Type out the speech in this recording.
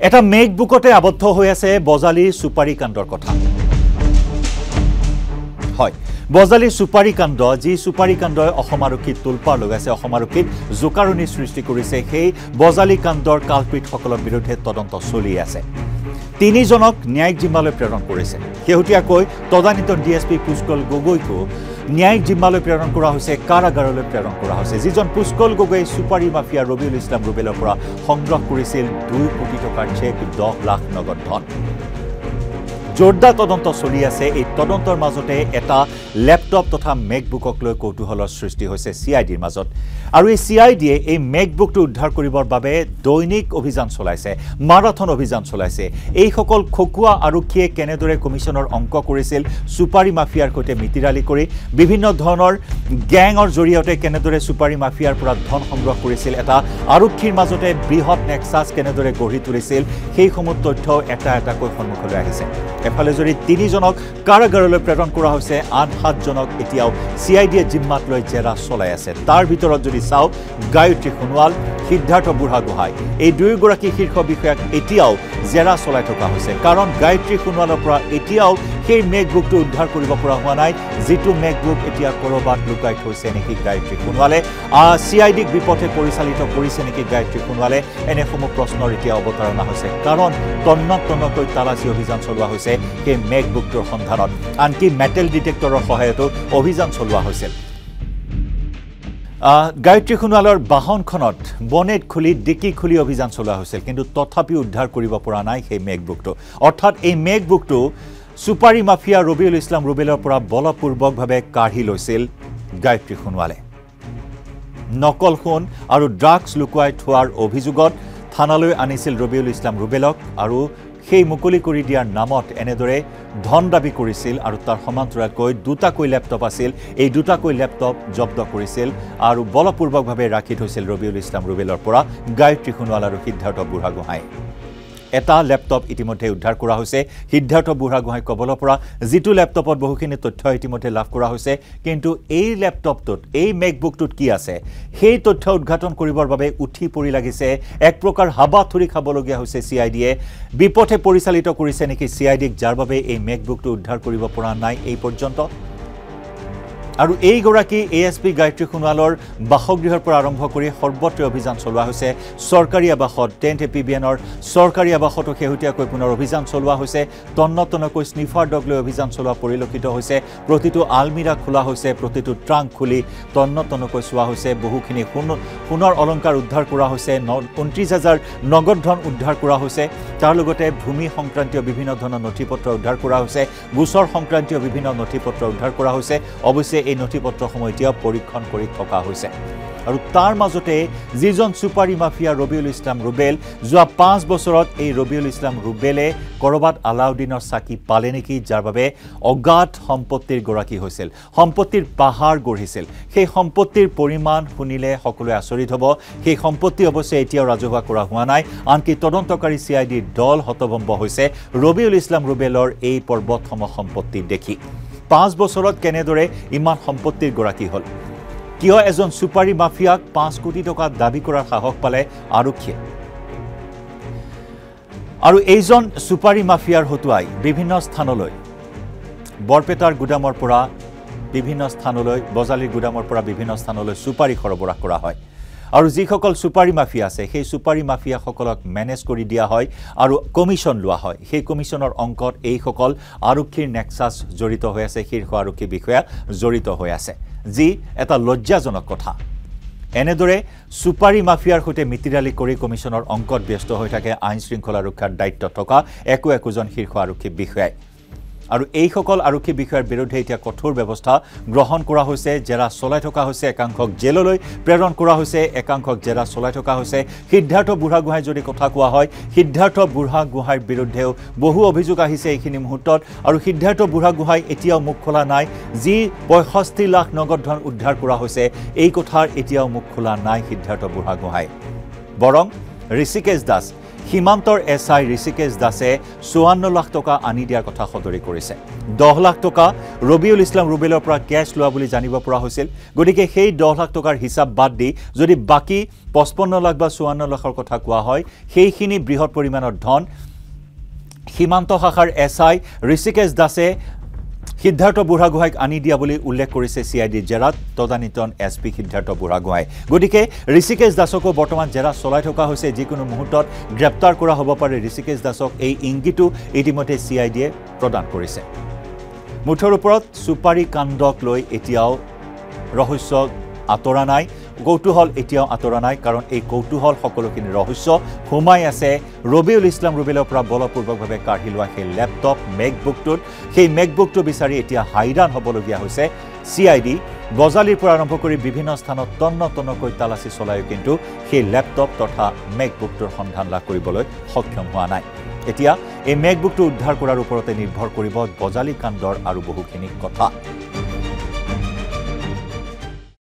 এটা মেঘবুকতে আবদ্ধ হৈ আছে বজালী সুপাৰী কাণ্ডৰ কথা হয় বজালী সুপাৰী কাণ্ড যি সুপাৰী কাণ্ডই অসম আৰক্ষীত তুলপাৰ লগাইছে অসম আৰক্ষীত জোকাৰণি সৃষ্টি কৰিছে সেই বজালী কাণ্ডৰ কালপিতসকলৰ বিৰুদ্ধে তদন্ত চলি আছে তিনিজনক ন্যায়িক জিম্মালৈ প্ৰেৰণ কৰিছে শেহতীয়াকৈ তদানীত ডিএছপি পুষ্কল গগৈকো ন্যায়িক জিম্মালৈ প্ৰেৰণ কৰা হৈছে কাৰাগাৰলৈ প্ৰেৰণ কৰা হৈছে যিজন পুষ্কল গগৈ সুপাৰী মাফিয়া ৰবিউল ইছলাম ৰুবেলৰ পৰা সংগ্ৰহ কৰিছিল 2 কোটি টকাৰ চেক 10 লাখ নগদ ধন জোৰদাৰ তদন্ত চলি আছে এই তদন্তৰ মাজতে এটা ল্যাপটপ তথা মেকবুকক লৈ কৌতুহলৰ সৃষ্টি হৈছে সিআইডিৰ মাজত আৰু এই সিআইডিয়ে এই মেকবুকটো উদ্ধাৰ কৰিবৰ বাবে দৈনিক অভিযান চলাইছে মাৰাথন অভিযান চলাইছে এই সকল খকুৱা আৰক্ষীয়ে কেনেদৰে কমিশনৰ অংক কৰিছিল সুপাৰী মাফিয়াৰ সৈতে মিতিৰালি কৰি বিভিন্ন ধৰণৰ গ্যাঙৰ জৰিয়তে কেনেদৰে সুপাৰী মাফিয়াৰ পৰা ধন সংগ্ৰহ কৰিছিল এটা আৰক্ষীৰ মাজতে বৃহৎ নেক্সাছ কেনেদৰে গঢ়ি তুলিছিল সেই সমূহ তথ্য এটা এটাকৈ সন্মুখলৈ আহিছে এফালে যদি তিনিজনক কাৰাগাৰলৈ প্ৰেৰণ কৰা হৈছে আন 7 জনক এতিয়াও সিআইডিয়ে জিম্মাত লৈ জেৰা চলাই আছে তাৰ ভিতৰত যদি চাও গায়ত্ৰী সোণোৱাল সিদ্ধাৰ্থ বুঢ়াগোহাঁই এই দুয়োগৰাকী শীৰ্ষ বিষয়াক এতিয়াও জেৰা চলাই থকা হৈছে কাৰণ গায়ত্ৰী সোণোৱালৰ পৰা এতিয়াও সেই মেকবুকটো উদ্ধাৰ কৰিব পৰা হোৱা নাই যেটো মেকবুক এতিয়া কৰবাত লুকাই থৈছে নেকি গায়ত্ৰী সোণোৱালে সিআইডিক বিপথে পৰিচালিত কৰিছে নেকি গায়ত্ৰী সোণোৱালে এনে সমূহ প্ৰশ্নৰ এতিয়া অৱতাৰণা হৈছে কাৰণ তন্নতকৈ তালাচী অভিযান চলোৱা হৈছে সেই মেকবুকটোৰ সন্ধানত আনকি মেটেল ডিটেক্টৰৰ সহায়তো অভিযান চলোৱা হৈছিল গায়ত্ৰী সোণোৱালৰ বাহনখনত বনেট খুলি ডিকি খুলি অভিযান চলোৱা হৈছিল কিন্তু তথাপি উদ্ধাৰ কৰিব পৰা নাই সেই মেকবুকটো অৰ্থাৎ এই মেকবুকটো সুপাৰী মাফিয়া ৰবিউল ইছলাম ৰুবেলৰ পৰা বলপূৰ্বকভাৱে কাঢ়ি লৈছিল গায়ত্ৰী সোণোৱালে নকল সোণ আৰু ড্ৰাগছ লুকুৱাই থোৱাৰ অভিযোগত থানালৈ আনিছিল ৰবিউল ইছলাম ৰুবেলক আৰু সেই মুকলি কৰি দিয়াৰ নামত এনেদৰে ধন দাবী কৰিছিল আৰু তাৰ সমান্তৰালকৈ দুটাকৈ ল্যাপটপ আছিল এই দুটাকৈ ল্যাপটপ জব্দ কৰিছিল আৰু বলপূৰ্বকভাৱে ৰাখি থৈছিল ৰবিউল ইছলাম ৰুবেলৰ পৰা গায়ত্ৰী সোণোৱাল আৰু সিদ্ধাৰ্থ বুঢ়াগোহাঁই এটা ল্যাপটপ ইতিমধ্যে উদ্ধাৰ কৰা হৈছে সিদ্ধাৰ্থ বুঢ়াগোহাঁই কবলৰ পৰা যেটো ল্যাপটপত বহুখিনি তথ্য ইতিমধ্যে লাভ কৰা হৈছে কিন্তু এই ল্যাপটপটোত এই মেকবুকটোত কি আছে সেই তথ্য উদ্ঘাটন কৰিবৰ বাবে উঠি পৰি লাগিছে এক প্ৰকাৰ হাবাথুৰি খাবলগীয়া হৈছে সিআইডিয়ে বিপথে পৰিচালিত কৰিছে নেকি সিআইডিক যাৰ বাবে এই মেকবুকটো উদ্ধাৰ কৰিব পৰা নাই এই পৰ্যন্ত আৰু এই গৰাকী এএসপি গায়ত্ৰী সোণোৱালৰ বাসগৃহৰ পৰা আৰম্ভ কৰি সৰ্বত্ৰ অভিযান চলোৱা হৈছে সৰকাৰী আবাসত 10th এপিবিএনৰ সৰকাৰী আবাসতো শেহতীয়াকৈ পুনৰ অভিযান চলোৱা হৈছে তন্নতনকৈ স্নিফাৰ ডগ লৈ অভিযান চলোৱা পৰিলক্ষিত হৈছে প্ৰতিটো আলমিৰা খোলা হৈছে প্ৰতিটো ট্ৰাংক খুলি তন্নতনকৈ চোৱা হৈছে বহুখিনি সোণৰ অলংকাৰ উদ্ধাৰ কৰা হৈছে 29000 নগদ ধন উদ্ধাৰ কৰা হৈছে তাৰ লগতে ভূমি সংক্ৰান্তীয় বিভিন্ন ধৰণৰ নথিপত্ৰ উদ্ধাৰ কৰা হৈছে গোচৰ সংক্ৰান্তীয় বিভিন্ন নথিপত্ৰ উদ্ধাৰ কৰা হৈছে অৱশ্যে এই নথিপত্ৰসমূহ এতিয়া পৰীক্ষণ কৰি থকা হৈছে আৰু তাৰ মাজতে যিজন সুপাৰী মাফিয়া ৰবিউল ইছলাম ৰুবেল যোৱা 5 বছৰত এই ৰবিউল ইছলাম ৰুবেলে কৰবাত আলাউদ্দিনৰ সাকি পালে নেকি যাৰ বাবে অগাধ সম্পত্তিৰ গৰাকী হৈছিল সম্পত্তিৰ পাহাৰ গঢ়িছিল সেই সম্পত্তিৰ পৰিমাণ শুনিলে সকলোৱে আচৰিত হ'ব সেই সম্পত্তি অৱশ্যে এতিয়াও ৰাজহুৱা কৰা হোৱা নাই আনকি তদন্তকাৰী সিআইডি দল হতভম্ব হৈছে ৰবিউল ইছলাম ৰুবেলৰ এই পৰ্বতসম সম্পত্তি দেখি 5 বছৰত কেনেদৰে ইমান সম্পত্তিৰ গৰাকী হল কিয় এজন সুপাৰী মাফিয়াক 5 কোটি টকা দাবী কৰাৰ সাহস পালে আৰক্ষীয়ে আৰু এইজন সুপাৰী মাফিয়াৰ হতুৱাই বিভিন্ন স্থানলৈ বৰপেটাৰ গুদামৰ পৰা বিভিন্ন স্থানলৈ বজালীৰ গুদামৰ পৰা বিভিন্ন স্থানলৈ সুপাৰী সৰবৰাহ কৰা হয় আৰু যিসকল সুপাৰী মাফিয়া আছে সেই সুপাৰী মাফিয়া সকলক মেনেজ কৰি দিয়া হয় আৰু কমিশন লোৱা হয় সেই কমিশনৰ অংকত এই সকল আৰক্ষীৰ নেক্সাছ জড়িত হৈ আছে শীৰ্ষ আৰক্ষী বিষয়া জড়িত হৈ আছে যি এটা লজ্জাজনক কথা এনেদৰে সুপাৰী মাফিয়াৰ সৈতে মিতিৰালি কৰি কমিশনৰ অংকত ব্যস্ত হৈ থাকে আইন শৃংখলা ৰক্ষাৰ দায়িত্ব থকা একোজন শীৰ্ষ আৰক্ষী বিষয়াই আৰু এই সকল আৰক্ষী বিষয়াৰ বিৰুদ্ধে এতিয়া কঠোৰ ব্যৱস্থা গ্ৰহণ কৰা হৈছে জেৰা চলাই থকা হৈছে একাংশক জেললৈ প্ৰেৰণ কৰা হৈছে একাংশক জেৰা চলাই থকা হৈছে সিদ্ধাৰ্থ বুঢ়াগোহাঁই যদি কথা কোৱা হয় সিদ্ধাৰ্থ বুঢ়াগোহাঁইৰ বিৰুদ্ধেও বহু অভিযোগ আহিছে এইখিনি মুহূৰ্তত আৰু সিদ্ধাৰ্থ বুঢ়াগোহাঁই এতিয়াও মুখ খোলা নাই যি 65 লাখ নগদ ধন উদ্ধাৰ কৰা হৈছে এই কথাৰ এতিয়াও মুখ খোলা নাই সিদ্ধাৰ্থ বুঢ়াগোহাঁই বৰং ঋষিকেশ দাস সীমান্তৰ এছআই ঋষিকেশ দাসে ৫৪ লাখ টকা আনি দিয়াৰ কথা সদৰি কৰিছে ১০ লাখ টকা ৰবিউল ইছলাম ৰুবেলৰ পৰা কেছ লোৱা বুলি জানিব পৰা হৈছিল গতিকে সেই ১০ লাখ টকাৰ হিচাপ বাদ দি যদি বাকি ৫৫ লাখ বা ৫৪ লাখৰ কথা কোৱা হয় সেইখিনি বৃহৎ পৰিমাণৰ ধন সীমান্ত শাখাৰ এছআই ঋষিকেশ দাসে সিদ্ধাৰ্থ বুঢ়াগোহাঁইক আনি দিয়া বুলি উল্লেখ কৰিছে চিআইডিৰ জেৰাত তদানীতন এছপি সিদ্ধাৰ্থ বুঢ়াগোহাঁই গতিকে ঋষিকেশ দাসকো বৰ্তমান জেৰা চলাই থকা হৈছে যিকোনো মুহূৰ্তত গ্ৰেপ্তাৰ কৰা হ'ব পাৰে ঋষিকেশ দাসক এই ইংগিতটো ইতিমধ্যে চিআইডিয়ে প্ৰদান কৰিছে মুঠৰ ওপৰত সুপাৰী কাণ্ডক লৈ এতিয়াও ৰহস্য আঁতৰা নাই কৌতূহল এতিয়াও আঁতৰা নাই কাৰণ এই কৌতূহল সকলোখিনি ৰহস্য সোমাই আছে ৰবিউল ইছলাম ৰুবেলৰ পৰা বলপূৰ্বকভাৱে কাঢ়ি লোৱা সেই লেপটপ মেকবুকটোত সেই মেকবুকটো বিচাৰি এতিয়া হাইৰাণ হ'বলগীয়া হৈছে চিআইডি বজালিৰ পৰা আৰম্ভ কৰি বিভিন্ন স্থানত তন্নকৈ তালাচী চলায়ো কিন্তু সেই লেপটপ তথা মেকবুকটোৰ সন্ধান লাভ কৰিবলৈ সক্ষম হোৱা নাই এতিয়া এই মেকবুকটো উদ্ধাৰ কৰাৰ ওপৰতে নিৰ্ভৰ কৰিব বজালি কাণ্ডৰ আৰু বহুখিনি কথা